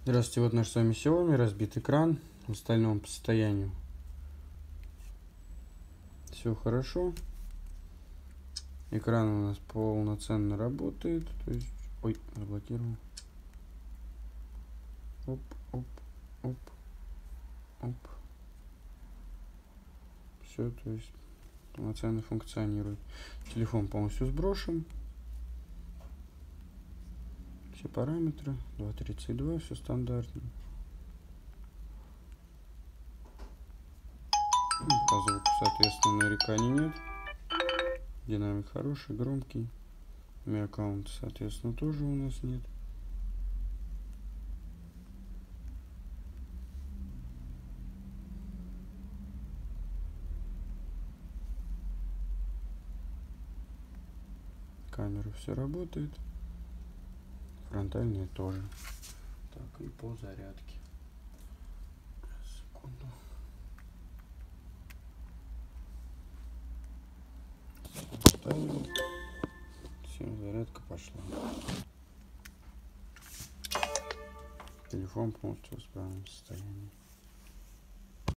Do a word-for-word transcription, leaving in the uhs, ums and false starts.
Здравствуйте, вот наш с вами Xiaomi, разбит экран в остальном по состоянию. Все хорошо. Экран у нас полноценно работает. То есть, ой, заблокировал. Оп, оп, оп, оп. Все, то есть полноценно функционирует. Телефон полностью сброшен. Все параметры. два тридцать два, все стандартно. По звуку, соответственно, нареканий нет. Динамик хороший, громкий. Mi аккаунт, соответственно, тоже у нас нет. Камера все работает. Фронтальные тоже. Так, и по зарядке. Секунду. Ставим. Все, зарядка пошла. Телефон полностью в исправном состоянии.